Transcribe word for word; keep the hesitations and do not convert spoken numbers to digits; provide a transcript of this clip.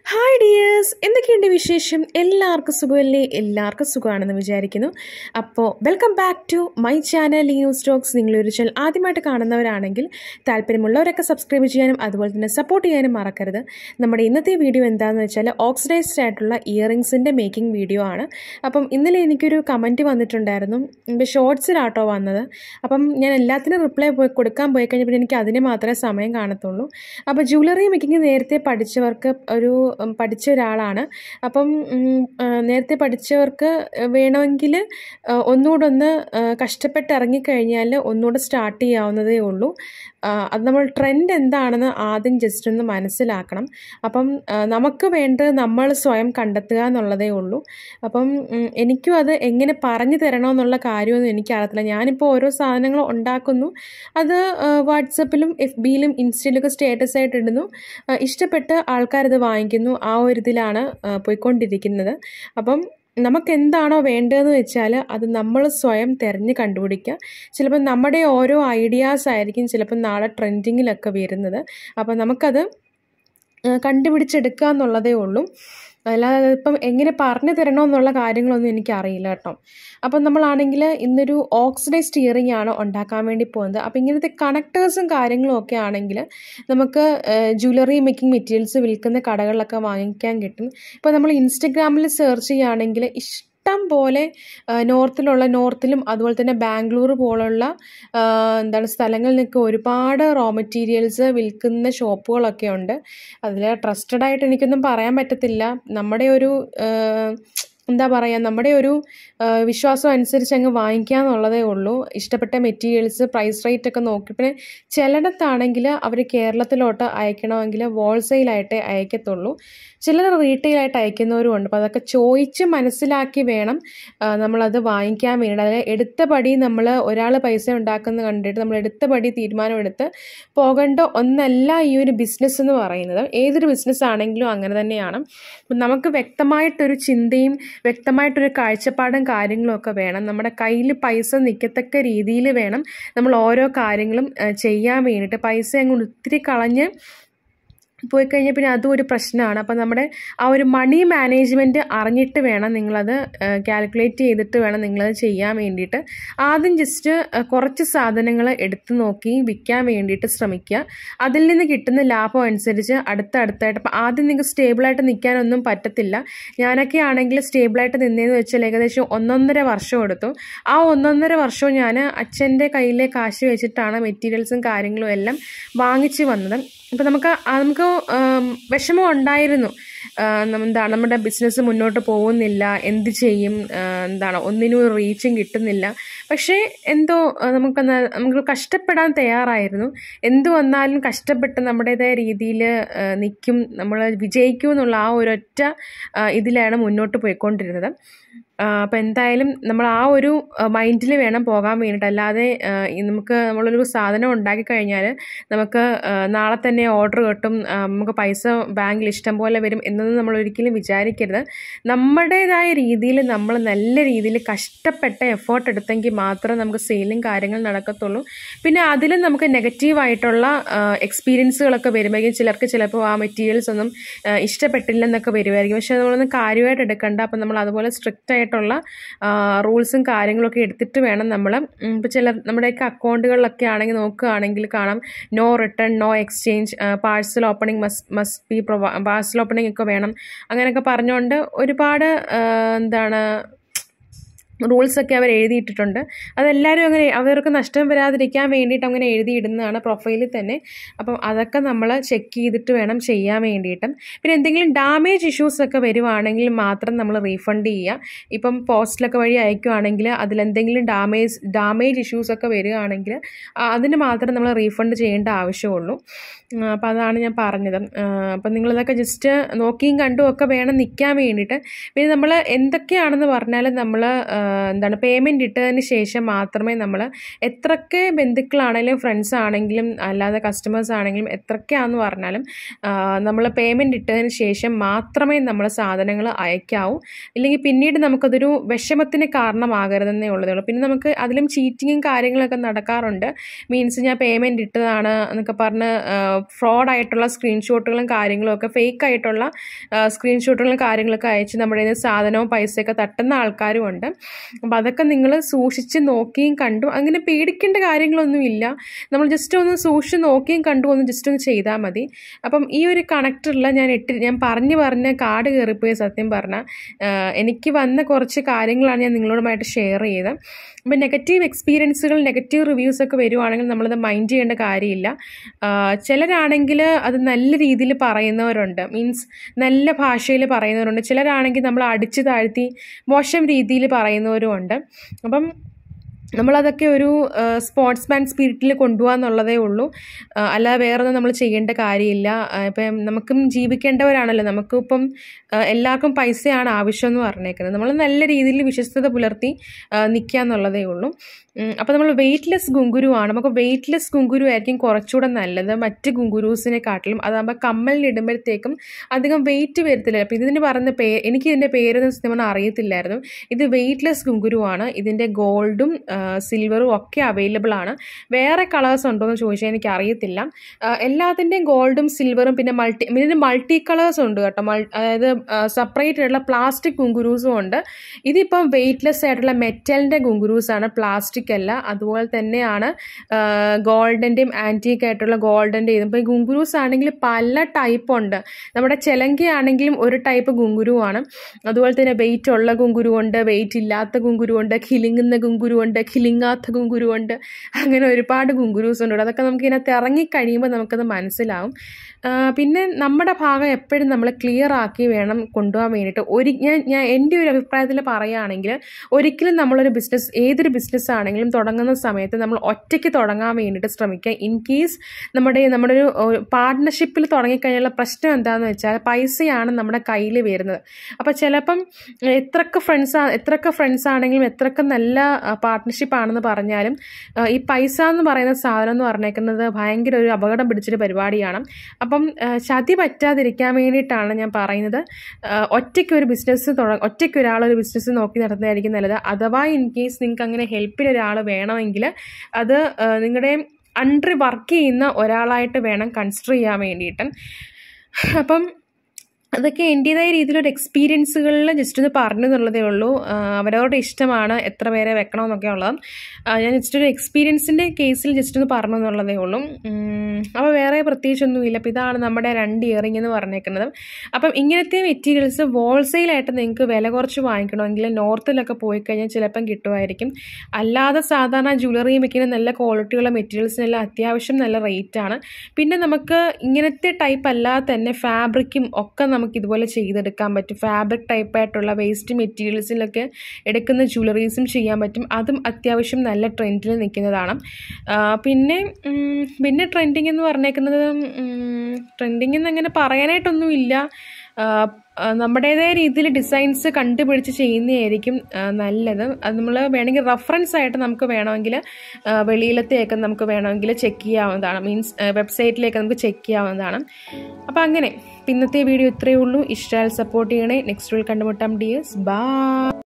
Hi dears, എന്തൊക്കെയുണ്ട് വിശേഷം? എല്ലാവർക്കും സുഖമല്ലേ? എല്ലാവർക്കും സുഖമാണെന്ന് വിചാരിക്കുന്നു. അപ്പോൾ welcome back to my channel news talks. നിങ്ങളൊരു ചാനൽ ആദ്യമായിട്ട് കാണുന്നവരാണെങ്കിൽ താല്പര്യമുള്ളവരൊക്കെ സബ്സ്ക്രൈബ് ചെയ്യാനും അതുപോലെ തന്നെ സപ്പോർട്ട് ചെയ്യാനും മറക്കരുത്. നമ്മുടെ ഇന്നത്തെ വീഡിയോ എന്താണെന്ന് വെച്ചാൽ ഓക്സിഡൈസ്ഡ് ആയിട്ടുള്ള ഇയറിങ്സിൻ്റെ മേക്കിംഗ് വീഡിയോ ആണ്. അപ്പം ഇന്നലെ എനിക്കൊരു കമൻറ്റ് വന്നിട്ടുണ്ടായിരുന്നു, എൻ്റെ ഷോർട്സിലാട്ടോ വന്നത്. അപ്പം ഞാൻ എല്ലാത്തിനും റിപ്ലൈ പോയി കൊടുക്കാൻ പോയി കഴിഞ്ഞപ്പോൾ എനിക്ക് അതിന് മാത്രമേ സമയം കാണത്തുള്ളൂ. അപ്പോൾ ജ്വല്ലറി മേക്കിംഗ് നേരത്തെ പഠിച്ചവർക്ക് ഒരു പഠിച്ച ഒരാളാണ്. അപ്പം നേരത്തെ പഠിച്ചവർക്ക് വേണമെങ്കിൽ ഒന്നുകൂടെ ഒന്ന് കഷ്ടപ്പെട്ട് ഇറങ്ങിക്കഴിഞ്ഞാൽ ഒന്നുകൂടെ സ്റ്റാർട്ട് ചെയ്യാവുന്നതേ ഉള്ളൂ. അത് നമ്മൾ ട്രെൻഡ് എന്താണെന്ന് ആദ്യം ജസ്റ്റ് ഒന്ന് മനസ്സിലാക്കണം. അപ്പം നമുക്ക് വേണ്ടത് നമ്മൾ സ്വയം കണ്ടെത്തുക എന്നുള്ളതേ ഉള്ളൂ. അപ്പം എനിക്കും അത് എങ്ങനെ പറഞ്ഞു തരണമെന്നുള്ള കാര്യമൊന്നും എനിക്കറിയത്തില്ല. ഞാനിപ്പോൾ ഓരോ സാധനങ്ങൾ ഉണ്ടാക്കുന്നു, അത് വാട്സപ്പിലും എഫ് ബിയിലും ഇൻസ്റ്റയിലൊക്കെ സ്റ്റേറ്റസ് ആയിട്ട് ഇടുന്നു, ഇഷ്ടപ്പെട്ട് ആൾക്കാരത് വാങ്ങിക്കുന്നു. ആ ഒരു ഇതിലാണ് പോയിക്കൊണ്ടിരിക്കുന്നത്. അപ്പം നമുക്ക് എന്താണോ വേണ്ടതെന്ന് വെച്ചാൽ അത് നമ്മൾ സ്വയം തിരഞ്ഞ് കണ്ടുപിടിക്കുക. ചിലപ്പോൾ നമ്മുടെ ഓരോ ഐഡിയാസ് ആയിരിക്കും ചിലപ്പോൾ നാളെ ട്രെൻഡിങ്ങിലൊക്കെ വരുന്നത്. അപ്പോൾ നമുക്കത് കണ്ടുപിടിച്ചെടുക്കുക എന്നുള്ളതേ ഉള്ളൂ. അല്ലാതെ ഇപ്പം എങ്ങനെ പറഞ്ഞു തരണമെന്നുള്ള കാര്യങ്ങളൊന്നും എനിക്കറിയില്ല കേട്ടോ. അപ്പം നമ്മളാണെങ്കിൽ ഇന്നൊരു ഓക്സിഡൈസ്ഡ് ഇയറിംഗ് ആണ് ഉണ്ടാക്കാൻ വേണ്ടി പോകുന്നത്. അപ്പോൾ ഇങ്ങനത്തെ കണക്ടേഴ്സും കാര്യങ്ങളും ഒക്കെ ആണെങ്കിൽ നമുക്ക് ജ്വല്ലറി മേക്കിംഗ് മെറ്റീരിയൽസ് വിൽക്കുന്ന കടകളിലൊക്കെ വാങ്ങിക്കാൻ കിട്ടും. ഇപ്പോൾ നമ്മൾ ഇൻസ്റ്റഗ്രാമിൽ സെർച്ച് ചെയ്യുകയാണെങ്കിൽ ഇഷ്ടം പോലെ നോർത്തിലുള്ള നോർത്തിലും അതുപോലെ തന്നെ ബാംഗ്ലൂർ പോലുള്ള എന്താണ് സ്ഥലങ്ങളിൽ നിന്നൊക്കെ ഒരുപാട് റോ മെറ്റീരിയൽസ് വിൽക്കുന്ന ഷോപ്പുകളൊക്കെ ഉണ്ട്. അതിൽ ട്രസ്റ്റഡ് ആയിട്ട് എനിക്കൊന്നും പറയാൻ പറ്റത്തില്ല. നമ്മുടെ ഒരു എന്താ പറയുക, നമ്മുടെ ഒരു വിശ്വാസം അനുസരിച്ച് അങ്ങ് വാങ്ങിക്കുക എന്നുള്ളതേ ഉള്ളൂ. ഇഷ്ടപ്പെട്ട മെറ്റീരിയൽസ് പ്രൈസ് റേറ്റ് ഒക്കെ നോക്കി. പിന്നെ ചിലയിടത്താണെങ്കിൽ അവർ കേരളത്തിലോട്ട് അയക്കണമെങ്കിൽ ഹോൾസെയിലായിട്ടേ അയക്കത്തുള്ളൂ, ചിലർ റീറ്റെയിലായിട്ട് അയക്കുന്നവരും ഉണ്ട്. അപ്പോൾ അതൊക്കെ ചോദിച്ച് മനസ്സിലാക്കി വേണം നമ്മളത് വാങ്ങിക്കാൻ വേണ്ടി. അതിൽ എടുത്ത പടി നമ്മൾ ഒരാൾ പൈസ ഉണ്ടാക്കുന്നത് കണ്ടിട്ട് നമ്മൾ എടുത്ത പടി തീരുമാനമെടുത്ത് പോകേണ്ട ഒന്നല്ല ഈ ഒരു ബിസിനസ് എന്ന് പറയുന്നത്. ഏതൊരു ബിസിനസ് ആണെങ്കിലും അങ്ങനെ തന്നെയാണ്. നമുക്ക് വ്യക്തമായിട്ടൊരു ചിന്തയും വ്യക്തമായിട്ടൊരു കാഴ്ചപ്പാടും കാര്യങ്ങളും ഒക്കെ വേണം. നമ്മുടെ കയ്യിൽ പൈസ നിൽക്കത്തക്ക രീതിയിൽ വേണം നമ്മൾ ഓരോ കാര്യങ്ങളും ചെയ്യാൻ വേണ്ടിയിട്ട്. പൈസ അങ്ങ് ഒത്തിരി കളഞ്ഞ് പോയി കഴിഞ്ഞാൽ പിന്നെ അതും ഒരു പ്രശ്നമാണ്. അപ്പം നമ്മുടെ ആ ഒരു മണി മാനേജ്മെൻറ്റ് അറിഞ്ഞിട്ട് വേണം നിങ്ങളത് കാൽക്കുലേറ്റ് ചെയ്തിട്ട് വേണം നിങ്ങളത് ചെയ്യാൻ വേണ്ടിയിട്ട്. ആദ്യം ജസ്റ്റ് കുറച്ച് സാധനങ്ങൾ എടുത്തു നോക്കി വിൽക്കാൻ വേണ്ടിയിട്ട് ശ്രമിക്കുക. അതിൽ നിന്ന് കിട്ടുന്ന ലാഭം അനുസരിച്ച് അടുത്ത അടുത്തായിട്ട്. അപ്പം ആദ്യം നിങ്ങൾക്ക് സ്റ്റേബിളായിട്ട് നിൽക്കാനൊന്നും പറ്റത്തില്ല. ഞാനൊക്കെ ആണെങ്കിൽ സ്റ്റേബിളായിട്ട് നിന്നതെന്ന് വെച്ചാൽ ഏകദേശം ഒന്നൊന്നര വർഷം എടുത്തു. ആ ഒന്നൊന്നര വർഷവും ഞാൻ അച്ഛൻ്റെ കയ്യിലെ കാശ് വെച്ചിട്ടാണ് മെറ്റീരിയൽസും കാര്യങ്ങളും എല്ലാം വാങ്ങിച്ച് വന്നത്. ഇപ്പം നമുക്ക് നമുക്ക് വിഷമം ഉണ്ടായിരുന്നു. എന്താണ് നമ്മുടെ ബിസിനസ് മുന്നോട്ട് പോകുന്നില്ല, എന്ത് ചെയ്യും, എന്താണ് ഒന്നിനും റീച്ചും കിട്ടുന്നില്ല. പക്ഷേ എന്തോ നമുക്ക് നമുക്ക് കഷ്ടപ്പെടാൻ തയ്യാറായിരുന്നു. എന്തു വന്നാലും കഷ്ടപ്പെട്ട് നമ്മുടേതായ രീതിയിൽ നിൽക്കും, നമ്മൾ വിജയിക്കും എന്നുള്ള ആ ഒരൊറ്റ ഇതിലാണ് മുന്നോട്ട് പോയിക്കൊണ്ടിരുന്നത്. അപ്പം എന്തായാലും നമ്മൾ ആ ഒരു മൈൻഡിൽ വേണം പോകാൻ വേണ്ടിയിട്ട്. അല്ലാതെ നമുക്ക് നമ്മളൊരു സാധനം ഉണ്ടാക്കി കഴിഞ്ഞാൽ നമുക്ക് നാളെ തന്നെ ഓർഡർ കിട്ടും, നമുക്ക് പൈസ ബാങ്കിൽ ഇഷ്ടം പോലെ വരും എന്നൊന്നും നമ്മൾ ഒരിക്കലും വിചാരിക്കരുത്. നമ്മുടേതായ രീതിയിൽ നമ്മൾ നല്ല രീതിയിൽ കഷ്ടപ്പെട്ട എഫേർട്ട് എടുത്തെങ്കിൽ മാത്രമേ നമുക്ക് സെയിലും കാര്യങ്ങൾ നടക്കത്തുള്ളൂ. പിന്നെ അതിലും നമുക്ക് നെഗറ്റീവായിട്ടുള്ള എക്സ്പീരിയൻസുകളൊക്കെ വരുമ്പോഴേക്കും ചിലർക്ക് ചിലപ്പോൾ ആ മെറ്റീരിയൽസ് ഒന്നും ഇഷ്ടപ്പെട്ടില്ലെന്നൊക്കെ വരുമായിരിക്കും. പക്ഷേ നമ്മളൊന്നും കാര്യമായിട്ട് എടുക്കണ്ട. അപ്പം നമ്മൾ അതുപോലെ സ്ട്രിക്റ്റ് ആയിട്ടുള്ള റൂൾസും കാര്യങ്ങളൊക്കെ എടുത്തിട്ട് വേണം നമ്മൾ. ഇപ്പോൾ ചില നമ്മുടെയൊക്കെ അക്കൗണ്ടുകളിലൊക്കെ ആണെങ്കിൽ നോക്കുകയാണെങ്കിൽ കാണാം no return, no exchange, parcel opening must must be provide parcel opening ഒക്കെ വേണം, അങ്ങനെയൊക്കെ പറഞ്ഞുകൊണ്ട് ഒരുപാട് എന്താണ് റൂൾസൊക്കെ അവർ എഴുതിയിട്ടിട്ടുണ്ട്. അതെല്ലാവരും അങ്ങനെ അവർക്ക് നഷ്ടം വരാതിരിക്കാൻ വേണ്ടിയിട്ട് അങ്ങനെ എഴുതിയിടുന്നതാണ് പ്രൊഫൈലിൽ തന്നെ. അപ്പം അതൊക്കെ നമ്മൾ ചെക്ക് ചെയ്തിട്ട് വേണം ചെയ്യാൻ വേണ്ടിയിട്ടും. പിന്നെ എന്തെങ്കിലും ഡാമേജ് ഇഷ്യൂസൊക്കെ വരുവാണെങ്കിൽ മാത്രം നമ്മൾ റീഫണ്ട് ചെയ്യുക. ഇപ്പം പോസ്റ്റിലൊക്കെ വഴി അയക്കുകയാണെങ്കിൽ അതിലെന്തെങ്കിലും ഡാമേജ് ഡാമേജ് ഇഷ്യൂസൊക്കെ വരികയാണെങ്കിൽ അതിന് മാത്രം നമ്മൾ റീഫണ്ട് ചെയ്യേണ്ട ആവശ്യമുള്ളൂ. അപ്പം അതാണ് ഞാൻ പറഞ്ഞത്. അപ്പം നിങ്ങളിതൊക്കെ ജസ്റ്റ് നോക്കിയും കണ്ടും ഒക്കെ വേണം നിൽക്കാൻ വേണ്ടിയിട്ട്. പിന്നെ നമ്മൾ എന്തൊക്കെയാണെന്ന് പറഞ്ഞാൽ നമ്മൾ എന്താണ് പേയ്മെൻറ്റ് ഇട്ടതിന് ശേഷം മാത്രമേ നമ്മൾ എത്രയൊക്കെ ബന്ധുക്കളാണെങ്കിലും ഫ്രണ്ട്സ് ആണെങ്കിലും അല്ലാതെ കസ്റ്റമേഴ്സ് ആണെങ്കിലും എത്രയൊക്കെയാണെന്ന് പറഞ്ഞാലും നമ്മൾ പേയ്മെൻറ്റ് ഇട്ടതിന് ശേഷം മാത്രമേ നമ്മൾ സാധനങ്ങൾ അയക്കാവൂ. ഇല്ലെങ്കിൽ പിന്നീട് നമുക്കതൊരു വിഷമത്തിന് കാരണമാകരുതെന്നേ ഉള്ളതേ ഉള്ളൂ. പിന്നെ നമുക്ക് അതിലും ചീറ്റിങ്ങും കാര്യങ്ങളൊക്കെ നടക്കാറുണ്ട്. മീൻസ് ഞാൻ പേയ്മെൻറ്റ് ഇട്ടതാണ് എന്നൊക്കെ പറഞ്ഞ് ഫ്രോഡായിട്ടുള്ള സ്ക്രീൻഷോട്ടുകളും കാര്യങ്ങളും ഒക്കെ ഫേക്ക് ആയിട്ടുള്ള സ്ക്രീൻഷോട്ടുകളും കാര്യങ്ങളൊക്കെ അയച്ച് നമ്മുടെ കയ്യിൽ നിന്ന് സാധനവും പൈസയൊക്കെ തട്ടുന്ന ആൾക്കാരും ഉണ്ട്. അപ്പം അതൊക്കെ നിങ്ങൾ സൂക്ഷിച്ച് നോക്കിയും കണ്ടും അങ്ങനെ പേടിക്കേണ്ട കാര്യങ്ങളൊന്നുമില്ല. നമ്മൾ ജസ്റ്റ് ഒന്ന് സൂക്ഷിച്ച് നോക്കിയും കണ്ടും ഒന്ന് ജസ്റ്റ് ഒന്ന് ചെയ്താൽ മതി. അപ്പം ഈ ഒരു കണക്ടറിൽ ഞാൻ ഇട്ട് ഞാൻ പറഞ്ഞു പറഞ്ഞ് കാട് കയറിപ്പോയി സത്യം പറഞ്ഞാൽ. എനിക്ക് വന്ന കുറച്ച് കാര്യങ്ങളാണ് ഞാൻ നിങ്ങളോടുമായിട്ട് ഷെയർ ചെയ്തത്. അപ്പം നെഗറ്റീവ് എക്സ്പീരിയൻസുകൾ നെഗറ്റീവ് റിവ്യൂസൊക്കെ വരുവാണെങ്കിൽ നമ്മളത് മൈൻഡ് ചെയ്യേണ്ട കാര്യമില്ല. ചിലരാണെങ്കിൽ അത് നല്ല രീതിയിൽ പറയുന്നവരുണ്ട്, മീൻസ് നല്ല ഭാഷയിൽ പറയുന്നവരുണ്ട്. ചിലരാണെങ്കിൽ നമ്മൾ അടിച്ചു താഴ്ത്തി മോശം രീതിയിൽ പറയുന്നവരും ഉണ്ട്. അപ്പം നമ്മളതൊക്കെ ഒരു സ്പോർട്സ്മാൻ സ്പിരിറ്റിൽ കൊണ്ടുപോകാന്നുള്ളതേ ഉള്ളൂ. അല്ലാതെ വേറൊന്നും നമ്മൾ ചെയ്യേണ്ട കാര്യമില്ല. ഇപ്പം നമുക്കും ജീവിക്കേണ്ടവരാണല്ലോ, നമുക്കിപ്പം എല്ലാവർക്കും പൈസയാണ് ആവശ്യമെന്ന് പറഞ്ഞേക്കുന്നത്. നമ്മൾ നല്ല രീതിയിൽ വിശ്വസ്തത പുലർത്തി നിൽക്കുക എന്നുള്ളതേ ഉള്ളൂ. അപ്പോൾ നമ്മൾ വെയ്റ്റ്ലെസ് ഗുങ്കുരുവാണ്. നമുക്ക് വെയ്റ്റ്ലെസ് ഗുങ്കുരു ആയിരിക്കും കുറച്ചുകൂടെ നല്ലത് മറ്റ് ഗുങ്കുരൂസിനെക്കാട്ടിലും. അതാകുമ്പോൾ കമ്മലിനിടുമ്പോഴത്തേക്കും അധികം വെയിറ്റ് വരത്തില്ല. അപ്പോൾ ഇതിന് പറയുന്ന പേ എനിക്ക് ഇതിൻ്റെ പേരൊന്നും സത്യം പറഞ്ഞാൽ അറിയത്തില്ലായിരുന്നു. ഇത് വെയ്റ്റ്ലെസ് ഗുങ്കുരുവാണ്. ഇതിൻ്റെ ഗോൾഡും സിൽവറും ഒക്കെ അവൈലബിൾ ആണ്. വേറെ കളേഴ്സ് ഉണ്ടോ എന്ന് ചോദിച്ചാൽ എനിക്ക് അറിയത്തില്ല. എല്ലാത്തിൻ്റെയും ഗോൾഡും സിൽവറും പിന്നെ മൾട്ടി ഇതിന് മൾട്ടി കളേഴ്സ് ഉണ്ട് കേട്ടോ. മൾ അതായത് സെപ്പറേറ്റ് ആയിട്ടുള്ള പ്ലാസ്റ്റിക് ഗുങ്കുരൂസും ഉണ്ട്. ഇതിപ്പം വെയ്റ്റ്ലെസ് ആയിട്ടുള്ള മെറ്റലിൻ്റെ ഗുങ്കുരൂസാണ്, പ്ലാസ്റ്റിക് അല്ല. അതുപോലെ തന്നെയാണ് ഗോൾഡൻ്റെയും ആൻറ്റീക്ക് ആയിട്ടുള്ള ഗോൾഡൻ്റെ ഇതും. ഇപ്പോൾ ഗുങ്കുരൂസ് ആണെങ്കിൽ പല ടൈപ്പ് ഉണ്ട്. നമ്മുടെ ചെലങ്ക ആണെങ്കിലും ഒരു ടൈപ്പ് ഗുങ്കുരുവാണ്. അതുപോലെ തന്നെ വെയിറ്റ് ഉള്ള ഗുങ്കുരു ഉണ്ട്, വെയിറ്റ് ഇല്ലാത്ത ഗുങ്കുരു ഉണ്ട്, കിലുങ്ങുന്ന ഗുങ്കുരു ഉണ്ട്, കിലുങ്ങാത്ത ഗുങ്കുരു ഉണ്ട്. അങ്ങനെ ഒരുപാട് ഗുങ്കുരൂസ് ഉണ്ട്. അതൊക്കെ നമുക്ക് ഇതിനകത്ത് ഇറങ്ങിക്കഴിയുമ്പോൾ നമുക്കത് മനസ്സിലാവും. പിന്നെ നമ്മുടെ ഭാഗം എപ്പോഴും നമ്മൾ ക്ലിയർ ആക്കി വേണം കൊണ്ടുപോകാൻ വേണ്ടിയിട്ട്. ഒരു ഞാൻ ഞാൻ എൻ്റെ ഒരു അഭിപ്രായത്തിൽ പറയുകയാണെങ്കിൽ ഒരിക്കലും നമ്മളൊരു ബിസിനസ് ഏതൊരു ബിസിനസ് ആണെങ്കിലും തുടങ്ങുന്ന സമയത്ത് നമ്മൾ ഒറ്റയ്ക്ക് തുടങ്ങാൻ വേണ്ടിയിട്ട് ശ്രമിക്കുക. ഇൻ കേസ് നമ്മുടെ നമ്മുടെ ഒരു പാർട്ട്ണർഷിപ്പിൽ തുടങ്ങിക്കഴിഞ്ഞാലുള്ള പ്രശ്നം എന്താണെന്ന് വെച്ചാൽ പൈസയാണ് നമ്മുടെ കയ്യിൽ വരുന്നത്. അപ്പോൾ ചിലപ്പം എത്രയൊക്കെ ഫ്രണ്ട്സ് എത്രയൊക്കെ ഫ്രണ്ട്സ് ആണെങ്കിലും എത്രയൊക്കെ നല്ല പാർട്ട്ണർഷിപ്പ് ആണെന്ന് പറഞ്ഞാലും ഈ പൈസ എന്ന് പറയുന്ന സാധനം എന്ന് പറഞ്ഞേക്കുന്നത് ഭയങ്കര ഒരു അപകടം പിടിച്ചൊരു പരിപാടിയാണ്. അപ്പം ചതി പറ്റാതിരിക്കാൻ വേണ്ടിയിട്ടാണ് ഞാൻ പറയുന്നത് ഒറ്റയ്ക്ക് ഒരു ബിസിനസ് തുട ഒറ്റയ്ക്ക് ഒരാളൊരു ബിസിനസ് നോക്കി നടത്തുന്നതായിരിക്കും നല്ലത്. അഥവാ ഇൻ കേസ് നിങ്ങൾക്ക് അങ്ങനെ ഹെൽപ്പിന് ഒരാൾ വേണമെങ്കിൽ അത് നിങ്ങളുടെ അണ്ടർ വർക്ക് ചെയ്യുന്ന ഒരാളായിട്ട് വേണം കൺസിഡർ ചെയ്യാൻ വേണ്ടിയിട്ട്. അപ്പം അതൊക്കെ എൻ്റേതായ രീതിയിലൊരു എക്സ്പീരിയൻസുകളിൽ ജസ്റ്റ് ഒന്ന് പറഞ്ഞു എന്നുള്ളതേ ഉള്ളൂ. അവരവരുടെ ഇഷ്ടമാണ് എത്ര പേരെ വെക്കണമെന്നൊക്കെ ഉള്ളത്. ഞാൻ ജസ്റ്റ് ഒരു എക്സ്പീരിയൻസിൻ്റെ കേസിൽ ജസ്റ്റ് ഒന്ന് പറഞ്ഞു എന്നുള്ളതേ ഉള്ളൂ. അപ്പോൾ വേറെ പ്രത്യേകിച്ചൊന്നുമില്ല. അപ്പോൾ ഇതാണ് നമ്മുടെ രണ്ട് ഇയറിംഗ് എന്ന് പറഞ്ഞേക്കുന്നത്. അപ്പം ഇങ്ങനത്തെ മെറ്റീരിയൽസ് ഹോൾസെയിലായിട്ട് നിങ്ങൾക്ക് വില കുറച്ച് വാങ്ങിക്കണമെങ്കിൽ നോർത്തിലൊക്കെ പോയി കഴിഞ്ഞാൽ ചിലപ്പം കിട്ടുമായിരിക്കും. അല്ലാതെ സാധാരണ ജ്വല്ലറി വെക്കുന്ന നല്ല ക്വാളിറ്റിയുള്ള മെറ്റീരിയൽസിനെല്ലാം അത്യാവശ്യം നല്ല റേറ്റാണ്. പിന്നെ നമുക്ക് ഇങ്ങനത്തെ ടൈപ്പ് അല്ലാതെ തന്നെ ഫാബ്രിക്കും ഒക്കെ നമുക്ക് ഇതുപോലെ ചെയ്തെടുക്കാൻ പറ്റും. ഫാബ്രിക് ടൈപ്പായിട്ടുള്ള വേസ്റ്റ് മെറ്റീരിയൽസിലൊക്കെ എടുക്കുന്ന ജ്വല്ലറീസും ചെയ്യാൻ പറ്റും. അതും അത്യാവശ്യം നല്ല ട്രെൻഡിൽ നിൽക്കുന്നതാണ്. പിന്നെ പിന്നെ ട്രെൻഡിങ് എന്ന് പറഞ്ഞേക്കുന്നത് ട്രെൻഡിങ് എന്ന് അങ്ങനെ പറയാനായിട്ടൊന്നുമില്ല. നമ്മുടേതായ രീതിയിൽ ഡിസൈൻസ് കണ്ടുപിടിച്ച് ചെയ്യുന്നതായിരിക്കും നല്ലത്. അത് നമ്മൾ വേണമെങ്കിൽ റെഫറൻസ് ആയിട്ട് നമുക്ക് വേണമെങ്കിൽ വെളിയിലത്തെയൊക്കെ നമുക്ക് വേണമെങ്കിൽ ചെക്ക് ചെയ്യാവുന്നതാണ്. മീൻസ് വെബ്സൈറ്റിലേക്ക് നമുക്ക് ചെക്ക് ചെയ്യാവുന്നതാണ്. അപ്പോൾ അങ്ങനെ ഇന്നത്തെ വീഡിയോ ഇത്രയേ ഉള്ളൂ. ഇഷ്ടമായാൽ സപ്പോർട്ട് ചെയ്യണേ. നെക്സ്റ്റ് വീഡിയോയിൽ കണ്ടുമുട്ടാം ഡിയേഴ്സ്. ബൈ.